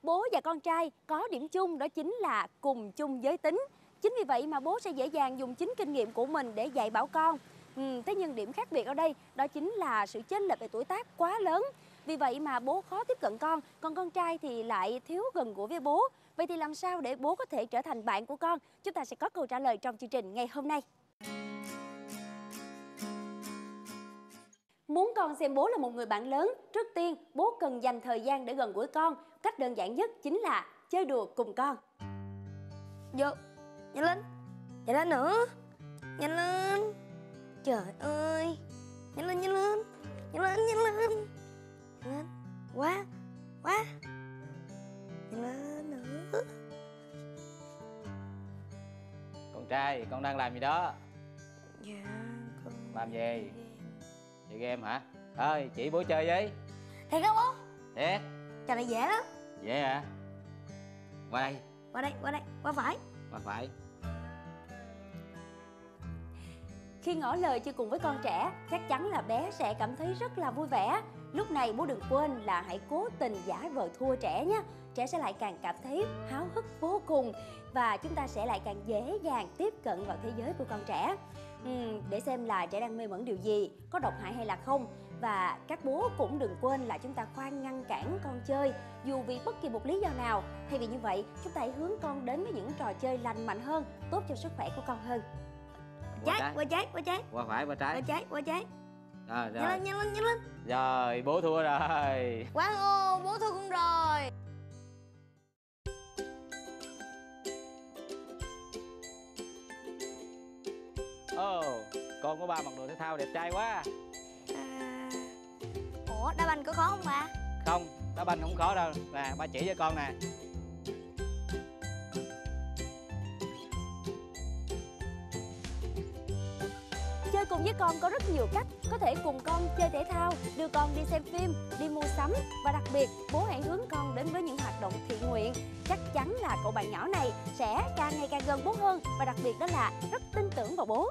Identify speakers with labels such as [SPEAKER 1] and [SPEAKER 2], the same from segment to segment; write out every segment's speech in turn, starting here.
[SPEAKER 1] Bố và con trai có điểm chung, đó chính là cùng chung giới tính. Chính vì vậy mà bố sẽ dễ dàng dùng chính kinh nghiệm của mình để dạy bảo con. Thế nhưng điểm khác biệt ở đây đó chính là sự chênh lệch về tuổi tác quá lớn. Vì vậy mà bố khó tiếp cận con, còn con trai thì lại thiếu gần gũi với bố. Vậy thì làm sao để bố có thể trở thành bạn của con? Chúng ta sẽ có câu trả lời trong chương trình ngày hôm nay. Muốn con xem bố là một người bạn lớn, trước tiên bố cần dành thời gian để gần gũi con. Cách đơn giản nhất chính là chơi đùa cùng con.
[SPEAKER 2] Vô, nhanh lên nữa, nhanh lên. Trời ơi, nhanh lên, quá, nhanh lên nữa.
[SPEAKER 3] Con trai, con đang làm gì đó?
[SPEAKER 2] Dạ, con...
[SPEAKER 3] Làm gì? Chơi game hả? Thôi, chỉ bố chơi với.
[SPEAKER 2] Thiệt không bố?
[SPEAKER 3] Thiệt.
[SPEAKER 2] Trò này dễ lắm.
[SPEAKER 3] Dễ hả? Qua đây. Qua phải.
[SPEAKER 1] Khi ngỏ lời chơi cùng với con trẻ, chắc chắn là bé sẽ cảm thấy rất là vui vẻ. Lúc này bố đừng quên là hãy cố tình giả vờ thua trẻ nhé. Trẻ sẽ lại càng cảm thấy háo hức vô cùng và chúng ta sẽ lại càng dễ dàng tiếp cận vào thế giới của con trẻ. Để xem là trẻ đang mê mẩn điều gì, có độc hại hay là không. Và các bố cũng đừng quên là chúng ta khoan ngăn cản con chơi dù vì bất kỳ một lý do nào. Thay vì như vậy, chúng ta hãy hướng con đến với những trò chơi lành mạnh hơn, tốt cho sức khỏe của con hơn.
[SPEAKER 2] Qua trái.
[SPEAKER 3] Qua phải, qua trái. Rồi.
[SPEAKER 2] Nhanh lên.
[SPEAKER 3] Rồi, bố thua rồi.
[SPEAKER 2] Quán ô, bố thua con rồi.
[SPEAKER 3] Con của ba mặc đồ thể thao đẹp trai quá.
[SPEAKER 2] Ủa, đá banh có khó không ba?
[SPEAKER 3] Không, đá banh không khó đâu. Nè, ba chỉ cho con nè.
[SPEAKER 1] Chơi cùng với con có rất nhiều cách. Có thể cùng con chơi thể thao, đưa con đi xem phim, đi mua sắm. Và đặc biệt, bố hãy hướng con đến với những hoạt động thiện nguyện. Chắc chắn là cậu bạn nhỏ này sẽ càng ngày càng gần bố hơn. Và đặc biệt đó là rất tin tưởng vào bố.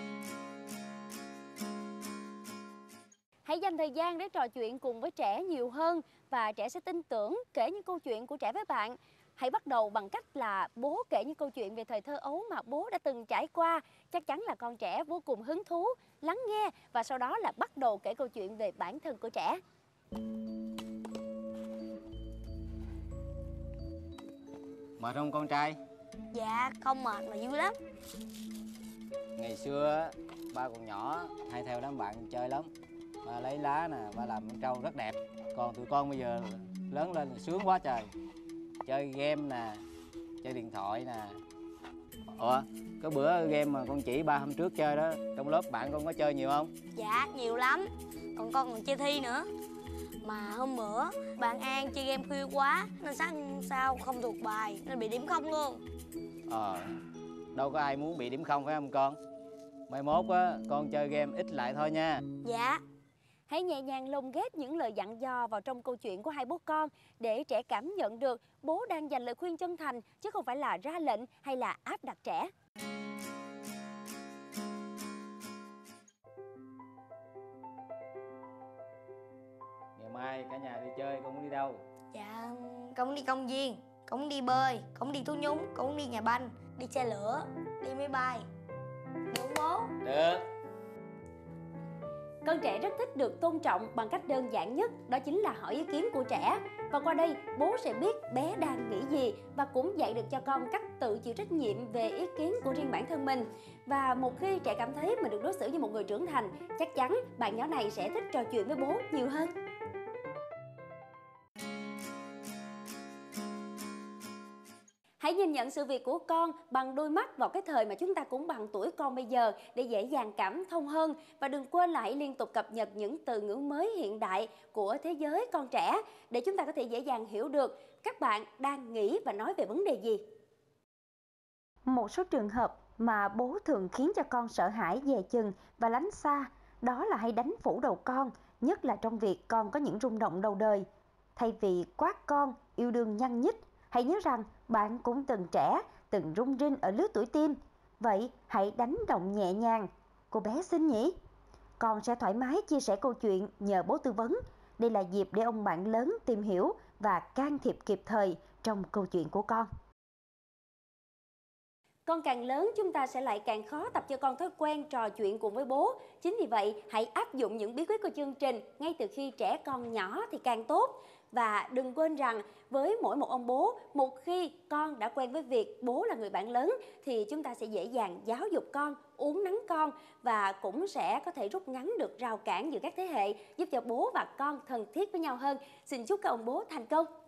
[SPEAKER 1] Hãy dành thời gian để trò chuyện cùng với trẻ nhiều hơn. Và trẻ sẽ tin tưởng kể những câu chuyện của trẻ với bạn. Hãy bắt đầu bằng cách là bố kể những câu chuyện về thời thơ ấu mà bố đã từng trải qua. Chắc chắn là con trẻ vô cùng hứng thú, lắng nghe và sau đó là bắt đầu kể câu chuyện về bản thân của trẻ.
[SPEAKER 3] Mệt không con trai?
[SPEAKER 2] Dạ, không mệt mà vui lắm.
[SPEAKER 3] Ngày xưa ba còn nhỏ hay theo đám bạn chơi lắm. Ba lấy lá nè, ba làm con trâu rất đẹp. Còn tụi con bây giờ lớn lên sướng quá trời. Chơi game nè, chơi điện thoại nè. Ủa, có bữa game mà con chỉ ba hôm trước chơi đó, trong lớp bạn con có chơi nhiều không?
[SPEAKER 2] Dạ, nhiều lắm. Còn con còn chơi thi nữa. Mà hôm bữa bạn An chơi game khuya quá nên sáng sau không thuộc bài nên bị điểm không luôn.
[SPEAKER 3] Đâu có ai muốn bị điểm không phải không con? Mai mốt á, con chơi game ít lại thôi nha.
[SPEAKER 2] Dạ.
[SPEAKER 1] Hãy nhẹ nhàng lồng ghép những lời dặn dò vào trong câu chuyện của hai bố con để trẻ cảm nhận được bố đang dành lời khuyên chân thành chứ không phải là ra lệnh hay là áp đặt trẻ.
[SPEAKER 3] Ngày mai cả nhà đi chơi, con muốn đi đâu?
[SPEAKER 2] Dạ, con muốn đi công viên, con muốn đi bơi, con muốn đi thú nhúng, con muốn đi nhà banh, đi xe lửa, đi máy bay. Được không bố?
[SPEAKER 3] Được.
[SPEAKER 1] Con trẻ rất thích được tôn trọng bằng cách đơn giản nhất, đó chính là hỏi ý kiến của trẻ. Và qua đây, bố sẽ biết bé đang nghĩ gì và cũng dạy được cho con cách tự chịu trách nhiệm về ý kiến của riêng bản thân mình. Và một khi trẻ cảm thấy mình được đối xử như một người trưởng thành, chắc chắn bạn nhỏ này sẽ thích trò chuyện với bố nhiều hơn. Hãy nhìn nhận sự việc của con bằng đôi mắt vào cái thời mà chúng ta cũng bằng tuổi con bây giờ để dễ dàng cảm thông hơn. Và đừng quên là hãy liên tục cập nhật những từ ngữ mới hiện đại của thế giới con trẻ để chúng ta có thể dễ dàng hiểu được các bạn đang nghĩ và nói về vấn đề gì. Một số trường hợp mà bố thường khiến cho con sợ hãi, dè chừng và lánh xa, đó là hay đánh phủ đầu con, nhất là trong việc con có những rung động đầu đời. Thay vì quát con, yêu đương nhăn nhít, hãy nhớ rằng bạn cũng từng trẻ, từng rung rinh ở lứa tuổi teen. Vậy hãy đánh động nhẹ nhàng. Cô bé xinh nhỉ? Con sẽ thoải mái chia sẻ câu chuyện nhờ bố tư vấn
[SPEAKER 4] Đây là dịp để ông bạn lớn tìm hiểu và can thiệp kịp thời trong câu chuyện của con.
[SPEAKER 1] Con càng lớn chúng ta sẽ lại càng khó tập cho con thói quen trò chuyện cùng với bố. Chính vì vậy, hãy áp dụng những bí quyết của chương trình ngay từ khi trẻ con nhỏ thì càng tốt. Và đừng quên rằng với mỗi một ông bố, một khi con đã quen với việc bố là người bạn lớn thì chúng ta sẽ dễ dàng giáo dục con, uốn nắn con và cũng sẽ có thể rút ngắn được rào cản giữa các thế hệ, giúp cho bố và con thân thiết với nhau hơn. Xin chúc các ông bố thành công!